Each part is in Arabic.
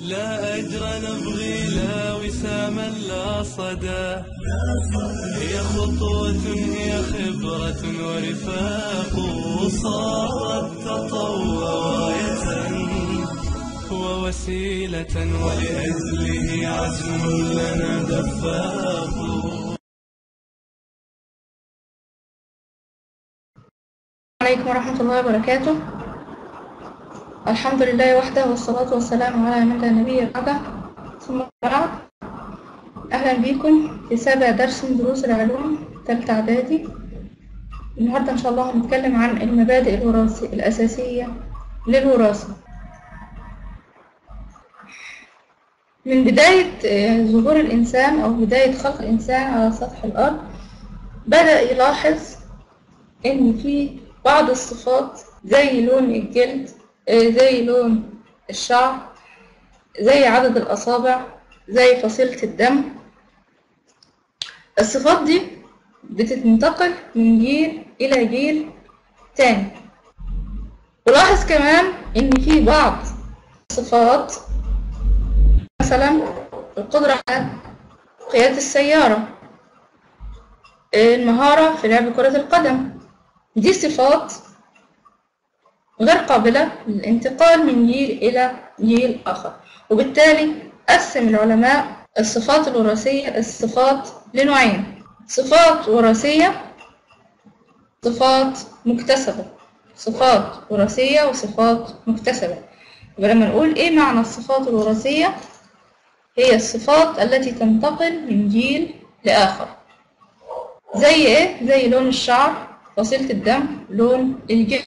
لا أجر نبغي لا وساما لا صدى، هي خطوة هي خبرة ورفاق، صارت تطوع غاية ووسيلة ولأجله عزم لنا دفاق. عليكم ورحمة الله وبركاته. الحمد لله وحده والصلاة والسلام على من لا نبي بعده، ثم بعد. أهلا بكم في سابع درس من دروس العلوم تالتة إعدادي. النهاردة إن شاء الله هنتكلم عن المبادئ الأساسية للوراثة. من بداية ظهور الإنسان أو بداية خلق الإنسان على سطح الأرض بدأ يلاحظ إن في بعض الصفات زي لون الجلد، زي لون الشعر، زي عدد الأصابع، زي فصيلة الدم. الصفات دي بتنتقل من جيل إلى جيل تاني. ولاحظ كمان إن في بعض الصفات مثلا القدرة على قيادة السيارة، المهارة في لعب كرة القدم، دي صفات غير قابلة للانتقال من جيل إلى جيل آخر. وبالتالي قسم العلماء الصفات الوراثية الصفات لنوعين: صفات وراثية، صفات مكتسبة. صفات وراثية وصفات مكتسبة. ولما نقول إيه معنى الصفات الوراثية، هي الصفات التي تنتقل من جيل لآخر. زي إيه؟ زي لون الشعر، فصيلة الدم، لون الجلد.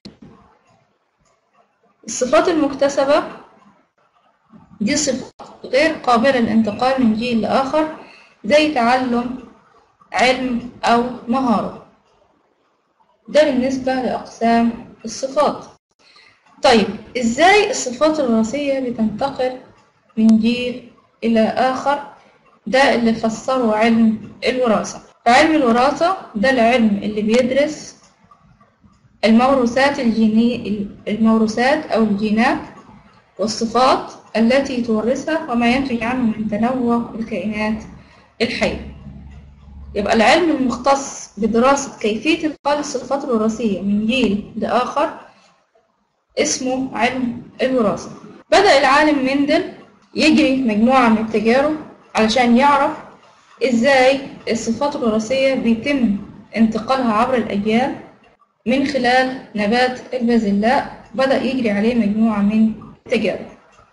الصفات المكتسبة دي صفات غير قابلة للانتقال من جيل لآخر، زي تعلم، علم أو مهارة. ده بالنسبة لأقسام الصفات. طيب إزاي الصفات الوراثية بتنتقل من جيل إلى آخر؟ ده اللي فسره علم الوراثة. علم الوراثة ده العلم اللي بيدرس الموروثات الموروثات أو الجينات والصفات التي تورثها وما ينتج عنه من تنوع الكائنات الحية. يبقى العلم المختص بدراسة كيفية انتقال الصفات الوراثية من جيل لآخر اسمه علم الوراثة. بدأ العالم مندل يجري مجموعة من التجارب علشان يعرف ازاي الصفات الوراثية بيتم انتقالها عبر الأجيال من خلال نبات البازلاء. بدأ يجري عليه مجموعة من التجارب.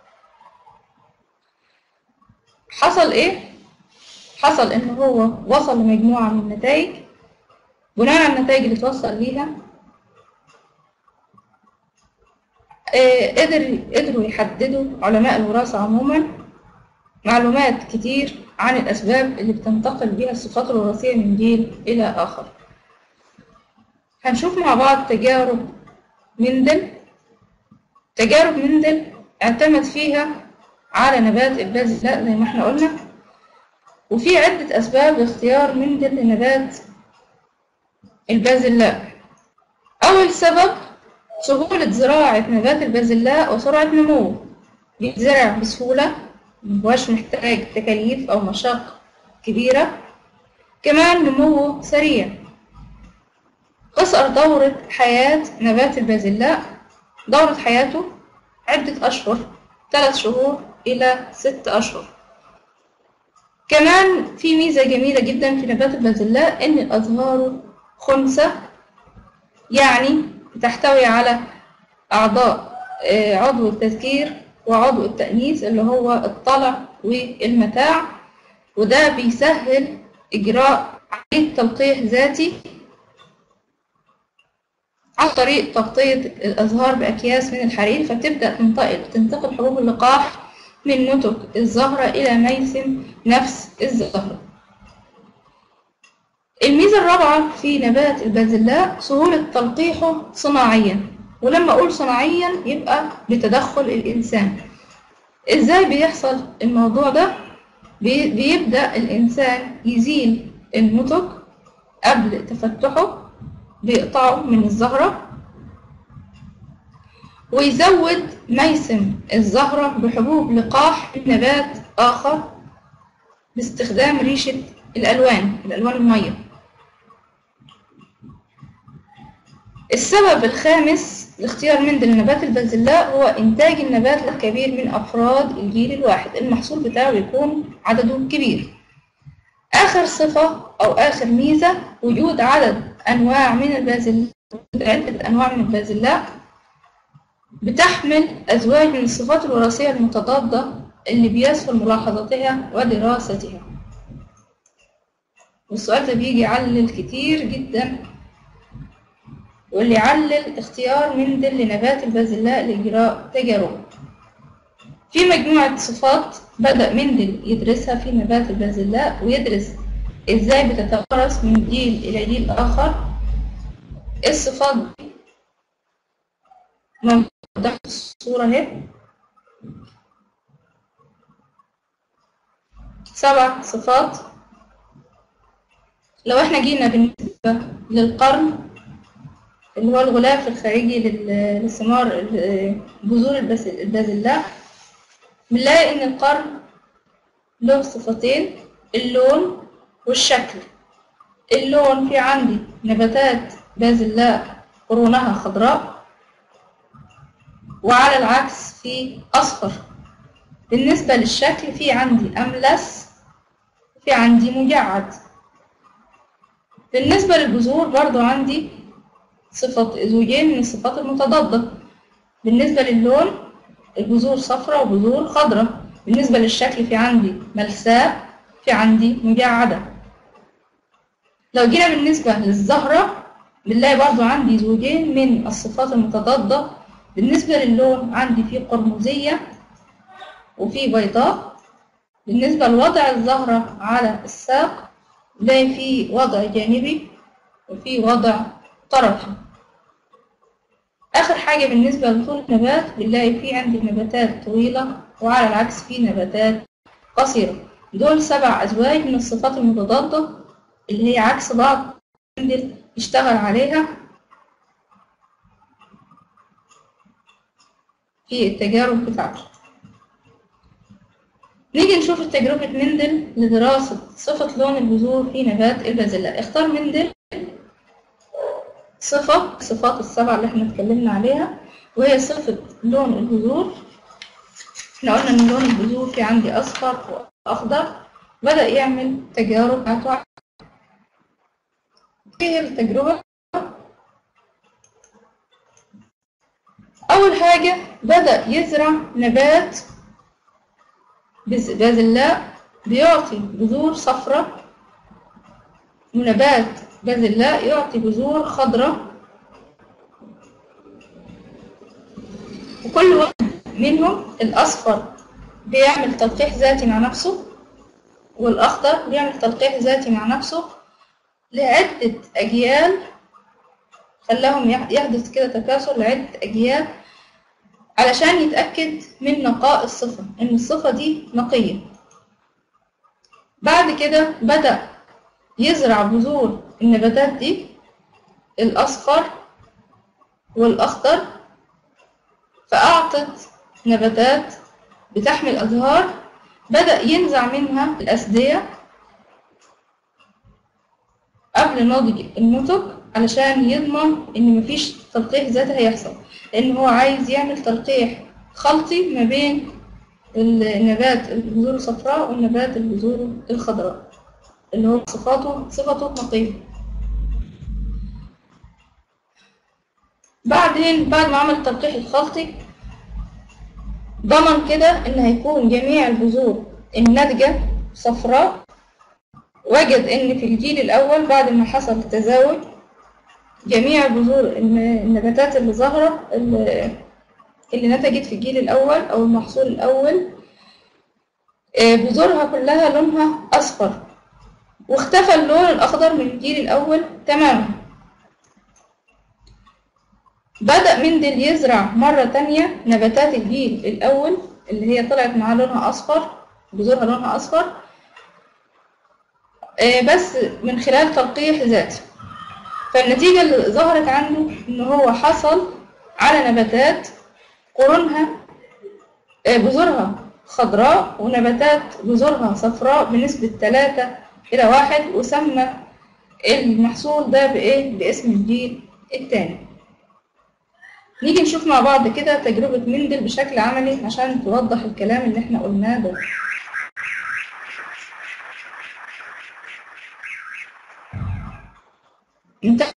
حصل ايه؟ حصل ان هو وصل لمجموعة من النتائج. بناء على النتائج اللي توصل ليها قدروا يحددوا علماء الوراثة عموما معلومات كتير عن الأسباب اللي بتنتقل بها الصفات الوراثية من جيل إلى آخر. هنشوف مع بعض تجارب مندل. تجارب مندل اعتمد فيها على نبات البازلاء زي ما احنا قلنا، وفي عدة أسباب لاختيار مندل لنبات البازلاء. أول سبب سهولة زراعة نبات البازلاء وسرعة نموه. بيتزرع بسهولة، مبقاش محتاج تكاليف أو مشاق كبيرة. كمان نموه سريع. قصر دورة حياة نبات البازلاء. دورة حياته عدة أشهر، 3 شهور إلى 6 أشهر. كمان في ميزة جميلة جدا في نبات البازلاء إن أزهاره خنثى، يعني تحتوي على أعضاء عضو التذكير وعضو التأنيث اللي هو الطلع والمتاع، وده بيسهل إجراء عملية تلقيح ذاتي عن طريق تغطية الأزهار بأكياس من الحرير، فتبدأ تنتقل حبوب اللقاح من نتج الزهرة إلى ميسم نفس الزهرة. الميزة الرابعة في نبات البازلاء سهولة تلقيحه صناعيا. ولما أقول صناعيا يبقى بتدخل الإنسان. إزاي بيحصل الموضوع ده؟ بيبدأ الإنسان يزيل النتج قبل تفتحه، بيقطعه من الزهرة، ويزود ميسم الزهرة بحبوب لقاح من نبات آخر باستخدام ريشة الألوان المية. السبب الخامس لاختيار مندل لنبات البازلاء هو إنتاج النبات الكبير من أفراد الجيل الواحد، المحصول بتاعه يكون عدده كبير. آخر صفة أو آخر ميزة وجود عدة أنواع من البازلاء بتحمل أزواج من الصفات الوراثية المتضادة اللي بيسهل ملاحظتها ودراستها. والسؤال ده بيجي يعلل كتير جدا، واللي يعلل اختيار مندل لنبات البازلاء لإجراء تجارب. في مجموعة صفات بدأ مندل يدرسها في نبات البازلاء، ويدرس ازاي بتتوارث من جيل إلى جيل آخر. الصفات دي موجودة تحت الصورة اهي، 7 صفات. لو احنا جينا بالنسبة للقرن اللي هو الغلاف الخارجي للثمار بذور البازلاء، بنلاقي ان القرن له صفتين: اللون والشكل. اللون في عندي نباتات بازلاء قرونها خضراء، وعلى العكس في أصفر. بالنسبة للشكل في عندي أملس، في عندي مجعد. بالنسبة للبذور برضو عندي زوجين من الصفات المتضادة. بالنسبة للون البذور صفراء وبذور خضراء. بالنسبة للشكل في عندي ملساء، في عندي مجعدة. لو جينا بالنسبة للزهرة بنلاقي برضو عندي زوجين من الصفات المتضادة. بالنسبة للون عندي في قرمزية وفي بيضاء. بالنسبة لوضع الزهرة على الساق بنلاقي في وضع جانبي وفي وضع طرفي. آخر حاجة بالنسبة لطول النبات بنلاقي في عندي نباتات طويلة وعلى العكس في نباتات قصيرة. دول 7 أزواج من الصفات المتضادة اللي هي عكس بعض مندل يشتغل عليها في التجارب بتاعته. نيجي نشوف تجربة مندل لدراسة صفة لون البذور في نبات البازلاء. اختار مندل صفات ال7 اللي احنا اتكلمنا عليها، وهي صفة لون البذور. احنا قلنا ان لون البذور في عندي اصفر واخضر. بدأ يعمل تجارب بتاعته. ايه التجربة؟ اول حاجة بدأ يزرع نبات بازلاء بيعطي بذور صفراء، ونبات بازلاء يعطي بذور خضراء، وكل واحد منهم الأصفر بيعمل تلقيح ذاتي مع نفسه، والأخضر بيعمل تلقيح ذاتي مع نفسه لعدة أجيال. خلاهم يحدث كده تكاثر لعدة أجيال علشان يتأكد من نقاء الصفة، إن الصفة دي نقية. بعد كده بدأ يزرع بذور النباتات دي الأصفر والأخضر، فأعطت نباتات بتحمل أزهار. بدأ ينزع منها الأسدية قبل نضج النتج علشان يضمن إن مفيش تلقيح ذاتي هيحصل، لأن هو عايز يعمل تلقيح خلطي ما بين النبات البذور الصفراء والنبات البذور الخضراء اللي هو صفته نقية. بعدين بعد ما عمل التلقيح الخلطي ضمن كده إن هيكون جميع البذور الناتجة صفراء. وجد إن في الجيل الأول بعد ما حصل التزاوج جميع بذور النباتات اللي ظاهرة اللي نتجت في الجيل الأول أو المحصول الأول بذورها كلها لونها أصفر، واختفى اللون الأخضر من الجيل الأول تماما. بدأ مندل يزرع مرة تانية نباتات الجيل الأول اللي هي طلعت معاه لونها أصفر، بذورها لونها أصفر، بس من خلال تلقيح ذاتي. فالنتيجة اللي ظهرت عنده إن هو حصل على نباتات قرونها بذورها خضراء ونباتات بذورها صفراء بنسبة 3:1، وسمى المحصول ده بإيه؟ باسم الجيل الثاني. نيجي نشوف مع بعض كده تجربة مندل بشكل عملي عشان توضح الكلام اللي احنا قلناه ده. نتابع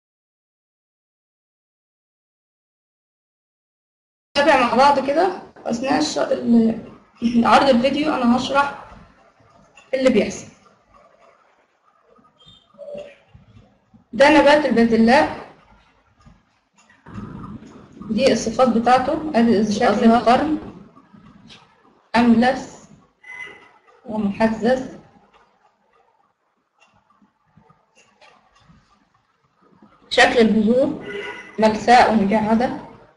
مع بعض كده أثناء عرض الفيديو. أنا هشرح اللي بيحصل. ده نبات البازلاء، دي الصفات بتاعته. ادي شكل القرن، أملس ومحزز، شكل البذور ملساء ومجعدة.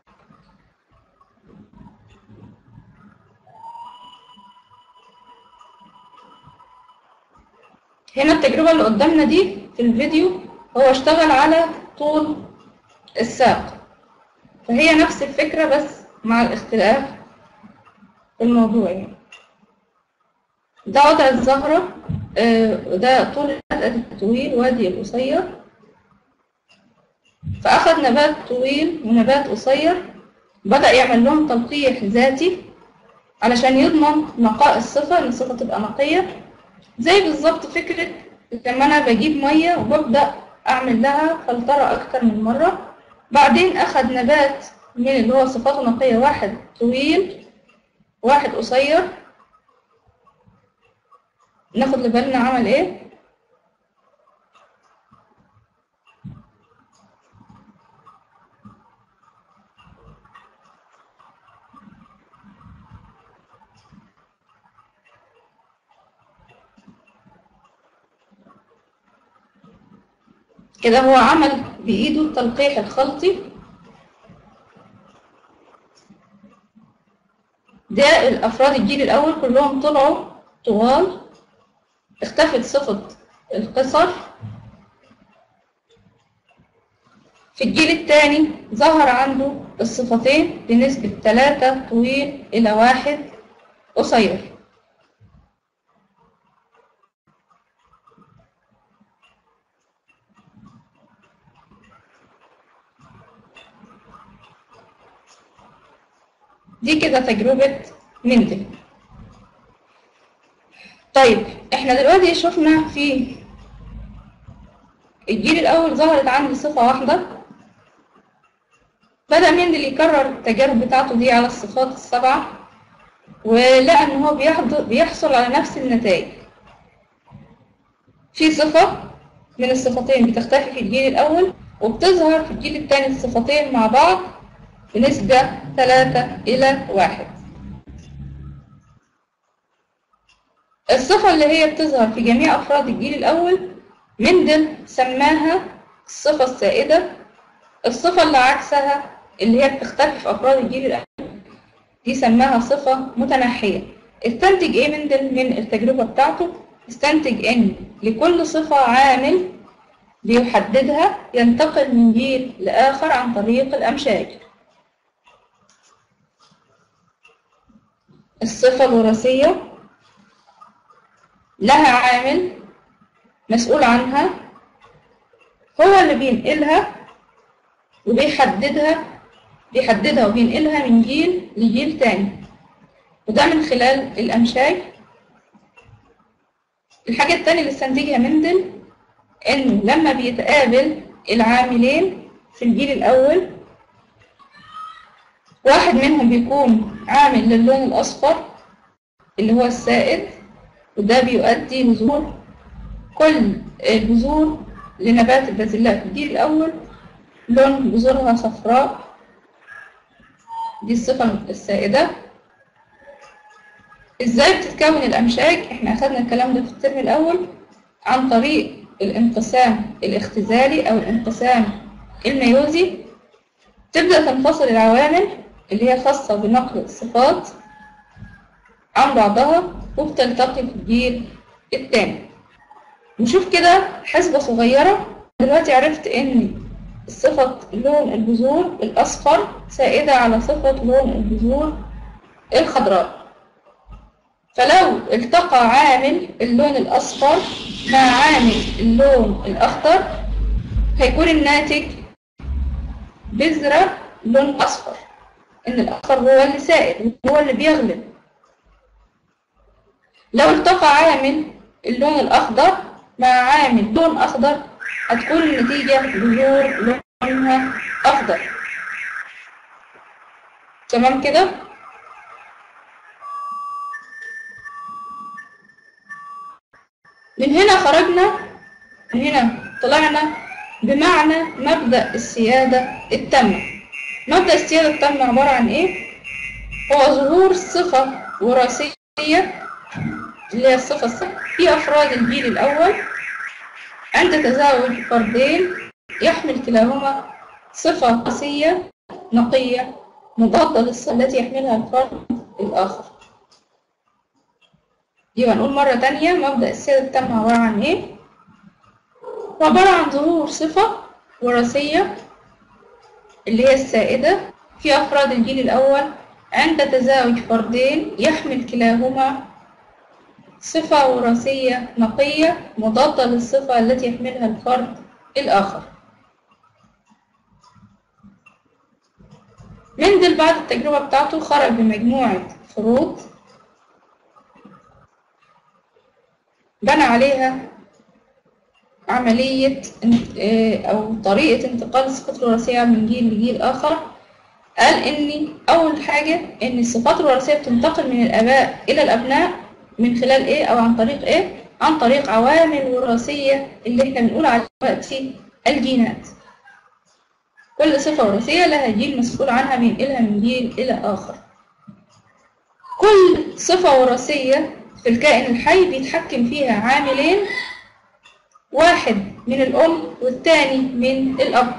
هنا التجربة اللي قدامنا دي في الفيديو هو اشتغل على طول الساق، فهي نفس الفكرة بس مع الاختلاف في الموضوع. يعني ده وضع الزهرة، ده طول الطويل وادي القصير. فأخذ نبات طويل ونبات قصير، بدأ يعمل لهم تلقيح ذاتي علشان يضمن نقاء الصفة، إن الصفة تبقى نقية. زي بالظبط فكرة لما أنا بجيب مية وببدأ أعمل لها فلترة أكتر من مرة. بعدين أخذ نبات من اللي هو صفاته نقية، واحد طويل واحد قصير. ناخد لبالنا عمل إيه. كده هو عمل بإيده التلقيح الخلطي. ده الأفراد الجيل الأول كلهم طلعوا طوال، اختفت صفة القصر. في الجيل الثاني ظهر عنده الصفتين بنسبة 3 طويل إلى 1 قصير. دي كده تجربة مندل. طيب احنا دلوقتي شفنا في الجيل الأول ظهرت عندي صفة واحدة. بدأ مندل يكرر التجارب بتاعته دي على الصفات ال7، ولقى ان هو بيحصل على نفس النتائج. في صفة من الصفتين بتختفي في الجيل الأول، وبتظهر في الجيل الثاني الصفتين مع بعض بنسبة 3:1. الصفة اللي هي بتظهر في جميع أفراد الجيل الأول مندل سماها الصفة السائدة. الصفة اللي عكسها اللي هي بتختفي في أفراد الجيل الأول دي سماها صفة متنحية. استنتج إيه مندل من التجربة بتاعته؟ استنتج إن لكل صفة عامل بيحددها ينتقل من جيل لآخر عن طريق الأمشاج. الصفة الوراثية لها عامل مسؤول عنها، هو اللي بينقلها وبيحددها وبينقلها من جيل لجيل تاني، وده من خلال الأمشاج. الحاجة التانية اللي استنتجها مندل إنه لما بيتقابل العاملين في الجيل الأول، واحد منهم بيكون عامل للون الأصفر اللي هو السائد، وده بيؤدي لظهور كل البذور لنبات البازلاء في الجيل الأول لون بذورها صفراء. دي الصفة السائدة. ازاي بتتكون الأمشاج؟ احنا أخدنا الكلام ده في الترم الأول عن طريق الانقسام الاختزالي أو الانقسام الميوزي. تبدأ تنفصل العوامل اللي هي خاصة بنقل الصفات عن بعضها وبتلتقي في الجيل الثاني. نشوف كده حسبة صغيرة. دلوقتي عرفت ان صفة لون البذور الأصفر سائدة على صفة لون البذور الخضراء. فلو التقى عامل اللون الأصفر مع عامل اللون الأخضر هيكون الناتج بذرة لون أصفر، إن الأصفر هو اللي سائد وهو اللي بيغلب. لو التقى عامل اللون الأخضر مع عامل لون أخضر هتكون النتيجة بذور لونها أخضر. تمام كده؟ من هنا طلعنا بمعنى مبدأ السيادة التامة. مبدأ السيادة التامة عبارة عن إيه؟ هو ظهور صفة وراثية اللي هي الصفة الصحية في أفراد الجيل الأول عند تزاوج فردين يحمل كلاهما صفة وراثية نقية مضادة للصفة التي يحملها الفرد الآخر. يبقى نقول مرة تانية مبدأ السيادة التامة عبارة عن إيه؟ عبارة عن ظهور صفة وراثية اللي هي السائدة في أفراد الجيل الأول عند تزاوج فردين يحمل كلاهما صفة وراثية نقية مضادة للصفة التي يحملها الفرد الآخر. مندل بعد التجربة بتاعته خرج بمجموعة فروض بنى عليها عملية أو طريقة انتقال الصفات الوراثية من جيل لجيل آخر. قال إن أول حاجة إن الصفات الوراثية بتنتقل من الآباء إلى الأبناء من خلال إيه أو عن طريق إيه؟ عن طريق عوامل وراثية اللي إحنا بنقول عليها دلوقتي الجينات. كل صفة وراثية لها جيل مسؤول عنها بينقلها من جيل إلى آخر. كل صفة وراثية في الكائن الحي بيتحكم فيها عاملين، واحد من الأم والتاني من الأب.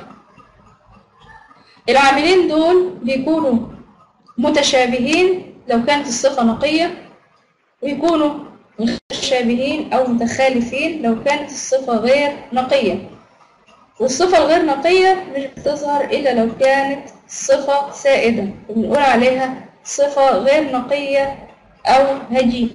العاملين دول بيكونوا متشابهين لو كانت الصفة نقية، ويكونوا متشابهين أو متخالفين لو كانت الصفة غير نقية. والصفة الغير نقية مش بتظهر إلا لو كانت صفة سائدة وبنقول عليها صفة غير نقية أو هجينة.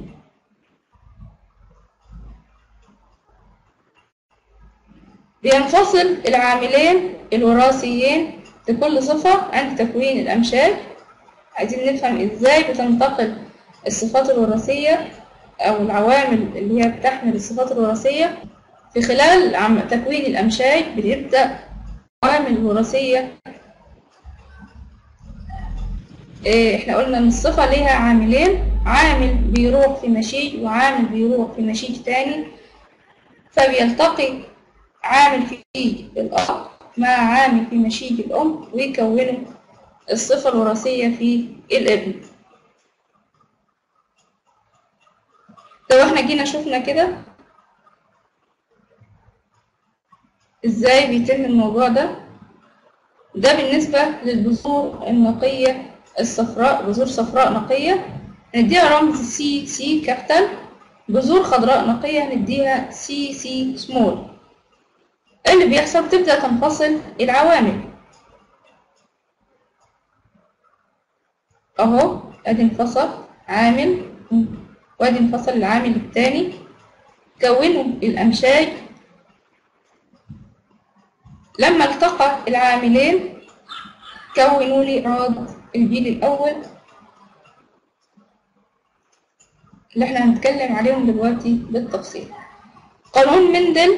بينفصل العاملين الوراثيين لكل صفة عند تكوين الأمشاج. عايزين نفهم إزاي بتنتقل الصفات الوراثية أو العوامل اللي هي بتحمل الصفات الوراثية. في خلال تكوين الأمشاج بتبدأ عوامل وراثية. احنا قلنا ان الصفة ليها عاملين، عامل بيروح في مشيج وعامل بيروح في مشيج تاني، فبيلتقي عامل في الأب مع عامل في مشيج الأم ويكونوا الصفة الوراثية في الابن. لو احنا جينا شفنا كده ازاي بيتم الموضوع ده بالنسبة للبذور النقية الصفراء، بذور صفراء نقية نديها رمز سي كابيتال، بذور خضراء نقية نديها سي سمول. اللي بيحصل تبدأ تنفصل العوامل اهو، ادي انفصل عامل وادي انفصل العامل الثاني، كونوا الامشاج. لما التقى العاملين كونوا لي أفراد الجيل الأول اللي احنا هنتكلم عليهم دلوقتي بالتفصيل. قانون مندل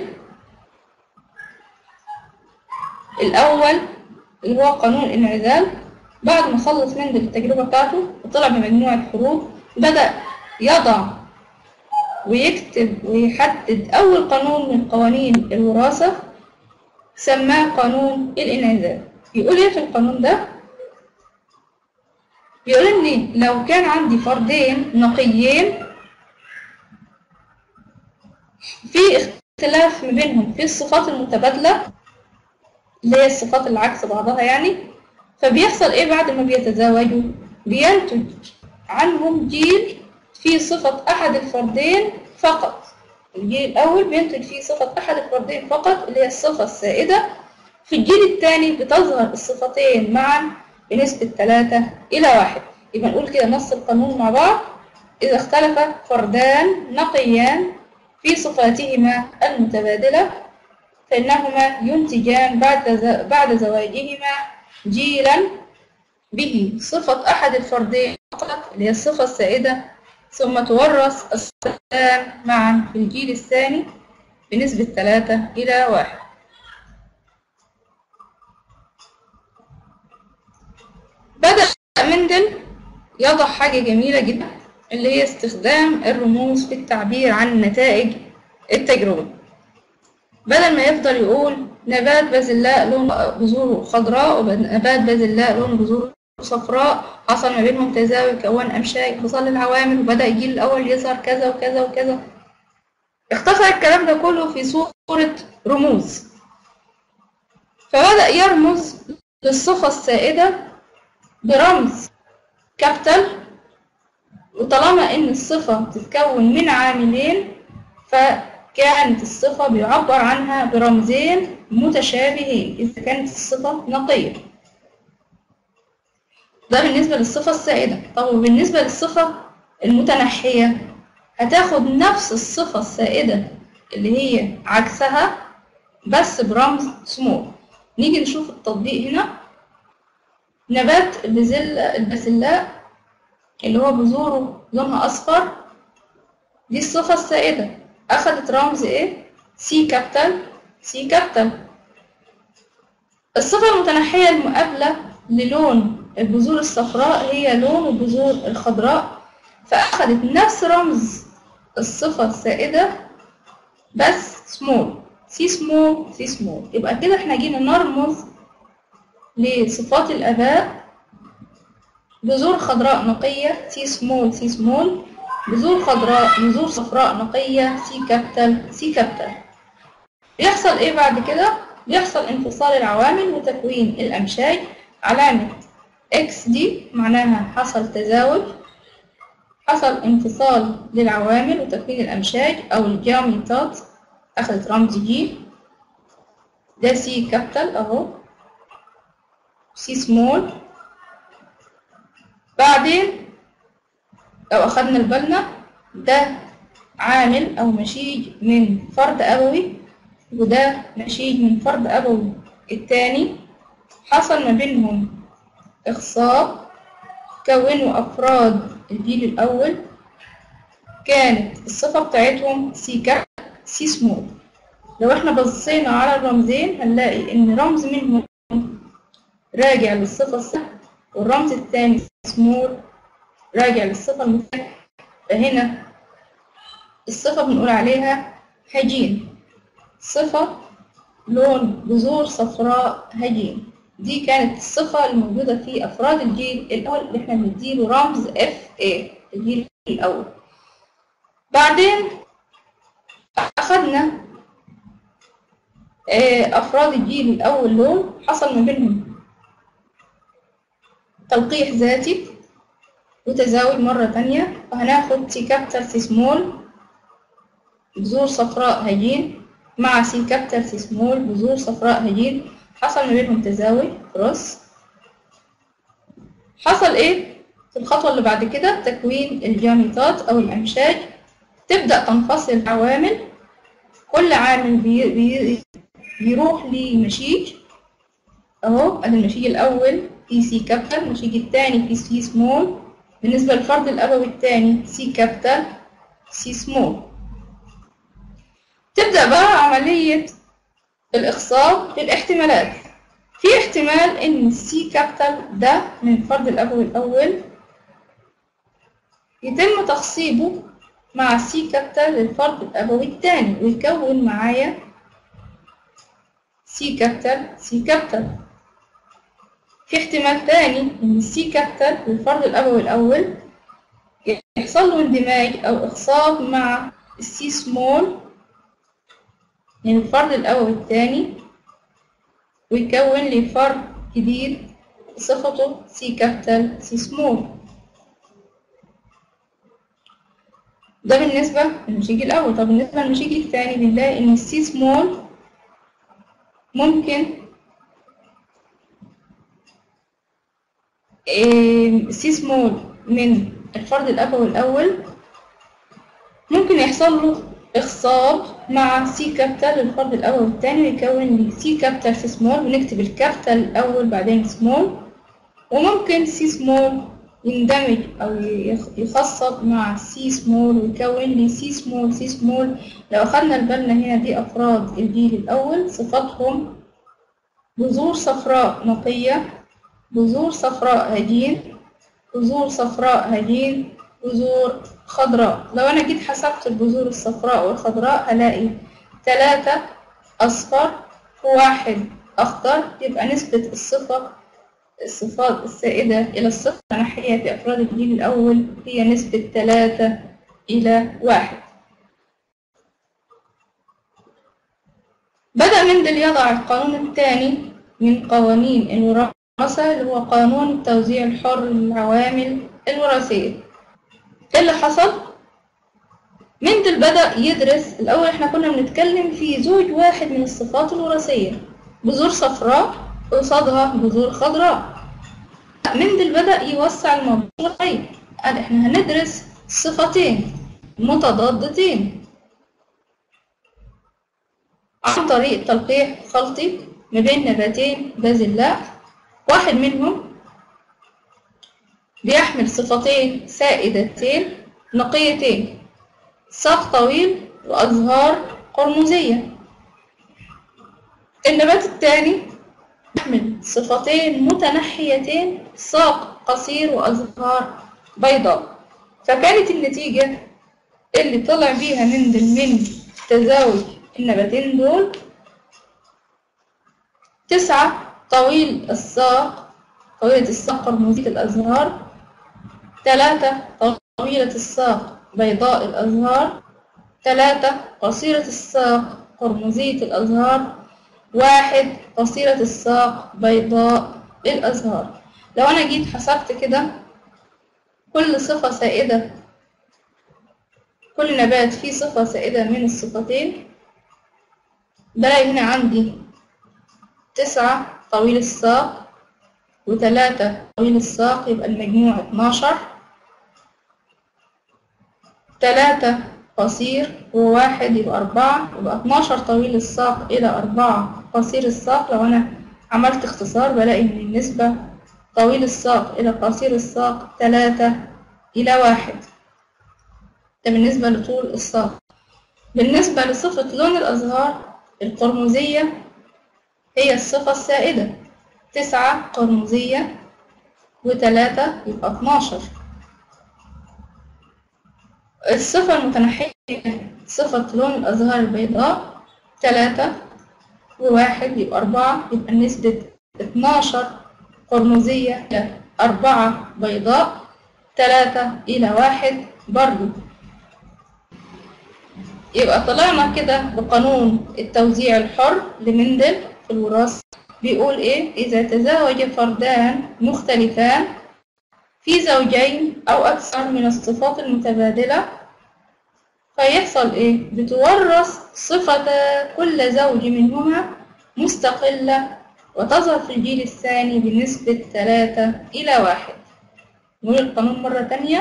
الأول اللي هو قانون الانعزال، بعد ما خلص مندل التجربة بتاعته وطلع بمجموعة فروض بدأ يضع ويكتب ويحدد أول قانون من قوانين الوراثة سماه قانون الانعزال. يقول ايه في القانون ده؟ بيقول ان لو كان عندي فردين نقيين في اختلاف ما بينهم في الصفات المتبادلة اللي هي الصفات اللي عكس بعضها يعني، فبيحصل ايه بعد ما بيتزاوجوا؟ بينتج عنهم جيل فيه صفة احد الفردين فقط. الجيل الاول بينتج فيه صفة احد الفردين فقط اللي هي الصفة السائدة في الجيل الثاني بتظهر الصفتين معا بنسبة 3:1. يبقى نقول كده نص القانون مع بعض: إذا اختلف فردان نقيان في صفاتهما المتبادلة فإنهما ينتجان بعد زواجهما جيلا به صفة أحد الفردين فقط اللي هي الصفة السائدة، ثم تورث الصفتان معا في الجيل الثاني بنسبة 3:1. بدأ مندل يضع حاجة جميلة جدا اللي هي استخدام الرموز في التعبير عن نتائج التجربة. بدل ما يفضل يقول نبات بازلاء لون بذوره خضراء ونبات بازلاء لون بذوره صفراء حصل ما بينهم تزاوج كون أمشاج حصل العوامل وبدأ الجيل الأول يظهر كذا وكذا وكذا، اختصر الكلام ده كله في صورة رموز. فبدأ يرمز للصفة السائدة برمز كابيتال، وطالما ان الصفة تتكون من عاملين فكانت الصفة بيعبر عنها برمزين متشابهين إذا كانت الصفة نقية. ده بالنسبة للصفة السائدة. طب وبالنسبة للصفة المتنحية هتاخد نفس الصفة السائدة اللي هي عكسها بس برمز سمول. نيجي نشوف التطبيق هنا. نبات البازلاء اللي هو بذوره لونها أصفر، دي الصفة السائدة أخدت رمز إيه؟ سي كابيتال سي كابيتال. الصفة المتنحية المقابلة للون البذور الصفراء هي لون البذور الخضراء، فأخدت نفس رمز الصفة السائدة بس سمول، سي سمول سي سمول. يبقى كده احنا جينا نرمز لصفات الآباء: بذور خضراء نقية سي سمول سي سمول، بذور خضراء بذور صفراء نقية سي كابيتال سي كابيتال. بيحصل ايه بعد كده؟ بيحصل انفصال العوامل وتكوين الأمشاج. علامة اكس دي معناها حصل تزاوج، حصل انفصال للعوامل وتكوين الأمشاج أو الجاميتات أخذت رمز جي. ده سي كابيتال أهو، سي سمول. بعدين لو أخدنا بالنا ده عامل أو مشيج من فرد أبوي وده مشيج من فرد أبوي التاني، حصل ما بينهم إخصاب كونوا أفراد الجيل الأول، كانت الصفة بتاعتهم سي كابيتال سي سمول. لو احنا بصينا على الرمزين هنلاقي إن رمز منهم راجع للصفة السهلة والرمز الثاني سمول راجع للصفة المثنى. فهنا الصفة بنقول عليها هجين، صفة لون بذور صفراء هجين. دي كانت الصفة الموجودة في أفراد الجيل الأول اللي احنا بنديله رمز FA الجيل الأول. بعدين أخذنا أفراد الجيل الأول لون حصل ما بينهم تلقيح ذاتي وتزاوج مرة تانية، وهناخد سي كابيتال سي سمول بذور صفراء هجين مع سي كابيتال سي سمول بذور صفراء هجين، حصل ما بينهم تزاوج كروس. حصل ايه في الخطوة اللي بعد كده؟ تكوين الجاميتات أو الأمشاج. تبدأ تنفصل العوامل، كل عامل بيروح لمشيج اهو. ادي المشيج الأول في سي كابيتال، المشيج الثاني في سي سمول. بالنسبة للفرد الأبوي الثاني سي كابيتال سي سمول. تبدأ بقى عملية الإخصاب للاحتمالات. في احتمال إن السي كابيتال ده من الفرد الأبوي الأول يتم تخصيبه مع السي كابيتال للفرد الأبوي الثاني ويكون معايا سي كابيتال سي كابيتال. في احتمال تاني إن السي كابيتال للفرد الأبوي الأول يحصل له اندماج أو إخصاب مع السي سمول من الفرد الأبوي الثاني ويكون لي فرد جديد صفته سي كابيتال سي سمول. ده بالنسبة للمشيج الأول. طب بالنسبة للمشيج الثاني بنلاقي إن السي سمول ممكن سي سمول من الفرد الأبوي الأول ممكن يحصل له إخصاب مع سي كابيتال الفرد الأول الثاني ويكون لي سي كابيتال سي سمول، بنكتب الكابيتال الأول بعدين سمول. وممكن سي سمول يندمج أو يخصب مع سي سمول ويكون لي سي سمول سي سمول. لو أخذنا بالنا هنا دي أفراد الجيل الأول صفاتهم بذور صفراء نقية، بذور صفراء هجين، بذور صفراء هجين، بذور خضراء. لو أنا جيت حسبت البذور الصفراء والخضراء هلاقي 3 أصفر و1 أخضر، يبقى نسبة الصفات السائدة إلى الصفر ناحية أفراد الجيل الأول هي نسبة 3:1. بدأ مندل يضع القانون الثاني من قوانين الوراثة اللي هو قانون التوزيع الحر للعوامل الوراثية. إيه اللي حصل؟ مندل بدأ يدرس الأول. إحنا كنا بنتكلم في زوج واحد من الصفات الوراثية، بذور صفراء قصادها بذور خضراء. مندل بدأ يوسع الموضوع شوية، قال إحنا هندرس صفتين متضادتين عن طريق تلقيح خلطي ما بين نباتين بازلاء، واحد منهم بيحمل صفتين سائدتين نقيتين، ساق طويل وأزهار قرمزية. النبات الثاني يحمل صفتين متنحيتين، ساق قصير وأزهار بيضاء. فكانت النتيجة اللي طلع بيها مندل من تزاوج النباتين دول 9 طويل الساق طويلة الساق قرمزية الأزهار، 3 طويلة الساق بيضاء الأزهار، 3 قصيرة الساق قرمزية الأزهار، 1 قصيرة الساق بيضاء الأزهار. لو أنا جيت حسبت كده كل صفة سائدة، كل نبات فيه صفة سائدة من الصفتين، بلاقي هنا عندي 9 طويل الساق و3 طويل الساق، يبقى المجموع 12. 3 قصير و1 يبقى 4، يبقى 12 طويل الساق إلى 4 قصير الساق. لو أنا عملت اختصار بلاقي إن النسبة طويل الساق إلى قصير الساق 3:1. ده بالنسبة لطول الساق. بالنسبة لصفة لون الأزهار القرمزية هي الصفة السائدة، 9 قرمزية و3 يبقى 12. الصفة المتنحية صفة لون الأزهار البيضاء، 3 و1 يبقى 4، يبقى النسبة 12 قرمزية إلى 4 بيضاء، 3:1 برضو. يبقى طلعنا كده بقانون التوزيع الحر لمندل في الوراثة. بيقول إيه؟ إذا تزاوج فردان مختلفان في زوجين أو أكثر من الصفات المتبادلة فيحصل إيه؟ بتورث صفة كل زوج منهما مستقلة وتظهر في الجيل الثاني بنسبة 3:1. نقول القانون مرة تانية.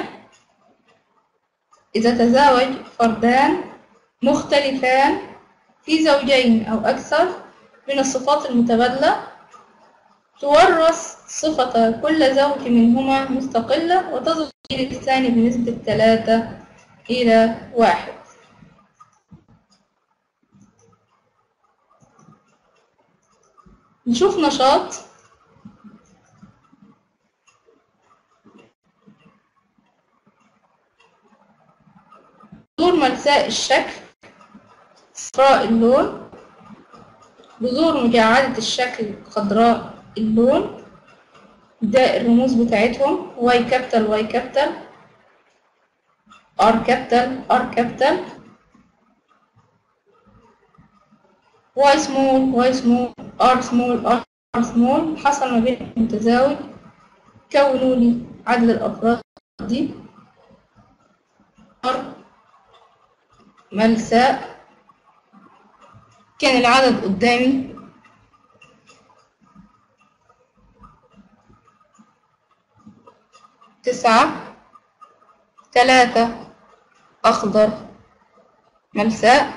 إذا تزاوج فردان مختلفان في زوجين أو أكثر من الصفات المتبادلة تورث صفة كل زوج منهما مستقلة وتظهر في الجيل الثاني بنسبة 3:1. نشوف نشاط. بذور ملساء الشكل صفراء اللون، بذور مجعدة الشكل خضراء اللون. ده الرموز بتاعتهم: واي كابيتال واي كابيتال، ار كابيتال ار كابيتال، واي سمول واي سمول، ار سمول ار سمول. حصل ما بين متزاوج كونوا لي عدد الأفراد دي. ار ملساء كان العدد قدامي 9 3 أخضر ملساء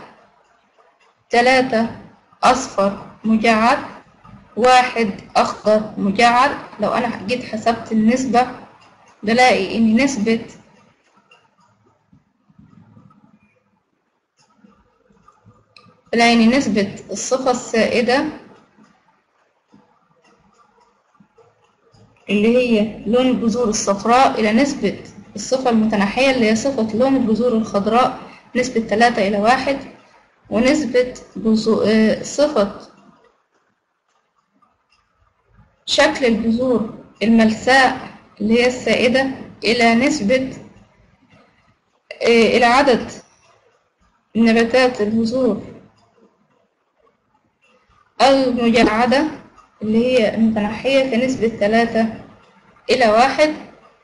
3 أصفر مجعد 1 أخضر مجعد. لو أنا جيت حسبت النسبة بلاقي إن نسبة الصفة السائدة اللي هي لون البذور الصفراء إلى نسبة الصفة المتنحية اللي هي صفة لون البذور الخضراء نسبة 3:1، ونسبة صفة شكل البذور الملساء اللي هي السائدة إلى نسبة إلى عدد نباتات البذور المجعدة اللي هي المتنحية كنسبة 3:1.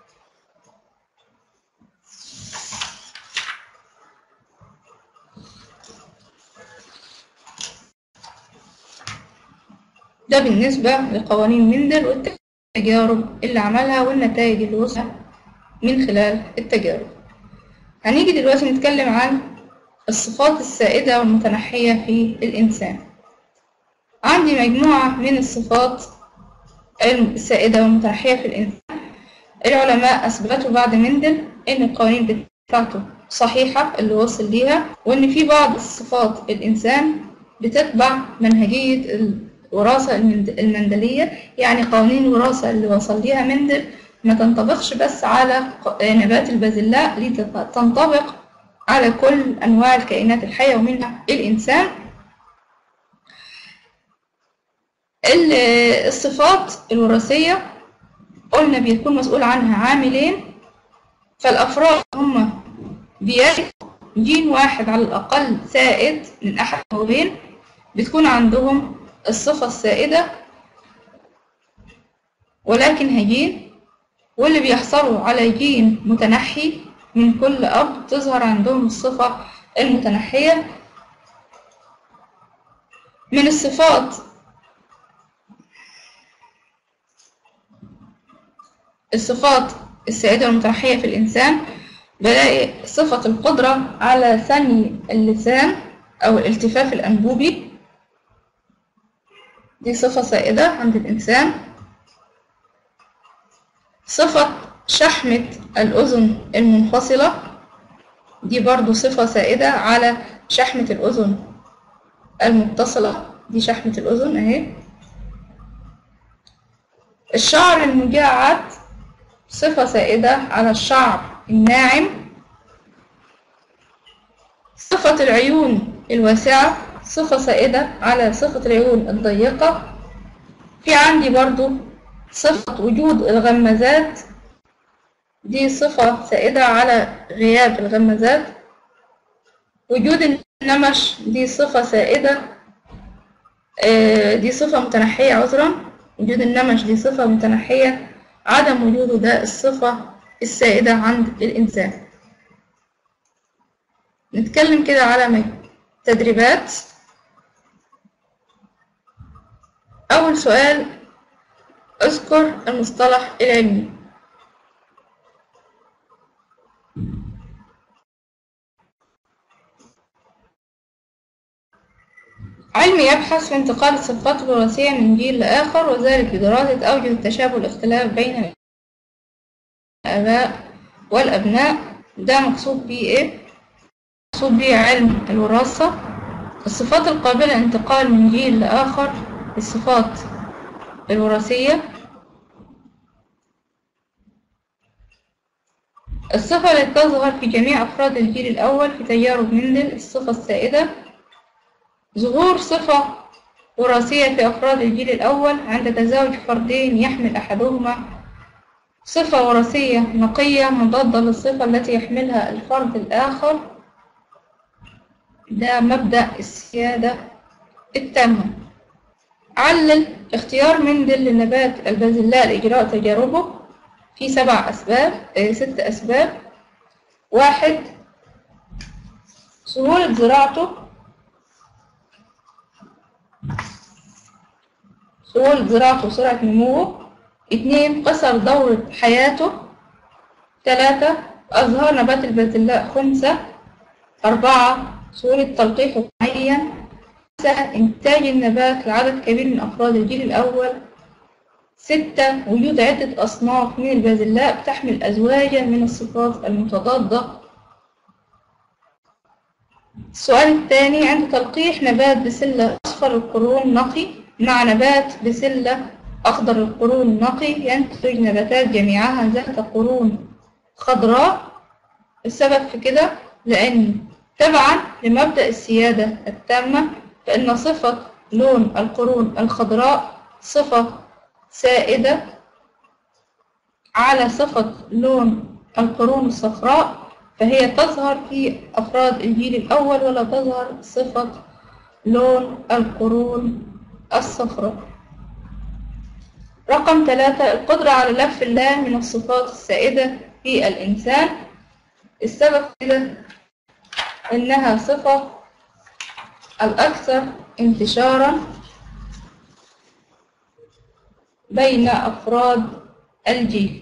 ده بالنسبة لقوانين مندل والتجارب اللي عملها والنتائج اللي وصل من خلال التجارب. هنيجي دلوقتي نتكلم عن الصفات السائدة والمتنحية في الإنسان. عندي مجموعة من الصفات السائدة والمتنحية في الإنسان. العلماء أثبتوا بعد مندل إن القوانين بتاعته صحيحة اللي وصل ليها، وإن في بعض الصفات الإنسان بتتبع منهجية الوراثة المندلية، يعني قوانين الوراثة اللي وصل ليها مندل ما تنطبقش بس على نبات البازلاء، تنطبق على كل أنواع الكائنات الحية ومنها الإنسان. الصفات الوراثية قلنا بيكون مسؤول عنها عاملين، فالأفراد هم بيرثوا جين واحد على الأقل سائد من أحد الأبوين، بتكون عندهم الصفة السائدة ولكن هجين، واللي بيحصلوا على جين متنحي من كل أب تظهر عندهم الصفة المتنحية. من الصفات السائدة والمتنحية في الإنسان بلاقي صفة القدرة على ثني اللسان أو الالتفاف الأنبوبي، دي صفة سائدة عند الإنسان. صفة شحمة الأذن المنفصلة، دي برضو صفة سائدة على شحمة الأذن المتصلة، دي شحمة الأذن أهي. الشعر المجعد صفة سائدة على الشعر الناعم. صفة العيون الواسعة صفة سائدة على صفة العيون الضيقة. في عندي برضو صفة وجود الغمازات، دي صفة سائدة على غياب الغمازات. وجود النمش دي صفة سائدة، دي صفة متنحية عذرا، وجود النمش دي صفة متنحية، عدم وجوده ده الصفة السائدة عند الإنسان. نتكلم كده على تدريبات. أول سؤال، اذكر المصطلح العلمي. علم يبحث في انتقال الصفات الوراثية من جيل لآخر، وذلك بدراسة أوجه التشابه والاختلاف بين الآباء والأبناء. ده مقصود بيه إيه؟ مقصود بيه علم الوراثة. الصفات القابلة للانتقال من جيل لآخر، الصفات الوراثية. الصفة التي تظهر في جميع أفراد الجيل الأول في تجارب مندل، الصفة السائدة. ظهور صفة وراثية في أفراد الجيل الأول عند تزاوج فردين يحمل أحدهما صفة وراثية نقية مضادة للصفة التي يحملها الفرد الآخر، ده مبدأ السيادة التامة. علل اختيار مندل لنبات البازلاء لإجراء تجاربه في 6 أسباب. 1 سهولة زراعته، وسرعة نموه. 2 قصر دورة حياته. 3. أزهار نبات البازلاء خنثى. 4. سهولة تلقيحه معين. 5. إنتاج النبات لعدد كبير من أفراد الجيل الأول. 6. وجود عدة أصناف من البازلاء تحمل أزواجا من الصفات المتضادة. السؤال الثاني: عند تلقيح نبات بسلة أصفر القرون نقي مع نبات بسلة أخضر القرون نقي، ينتج نباتات جميعها ذات قرون خضراء. السبب في كده لأن تبعا لمبدأ السيادة التامة، فإن صفة لون القرون الخضراء صفة سائدة على صفة لون القرون الصفراء، فهي تظهر في أفراد الجيل الأول ولا تظهر صفة لون القرون الصفراء. رقم 3: القدرة على لف اللام من الصفات السائدة في الإنسان. السبب كده إنها صفة الأكثر انتشارا بين أفراد الجيل.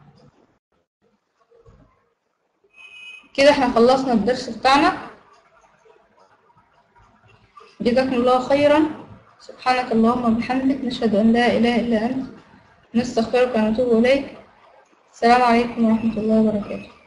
كده احنا خلصنا الدرس بتاعنا. جزاكم الله خيرا. سبحانك اللهم وبحمدك، نشهد أن لا إله إلا أنت، نستغفرك ونتوب إليك. السلام عليكم ورحمة الله وبركاته.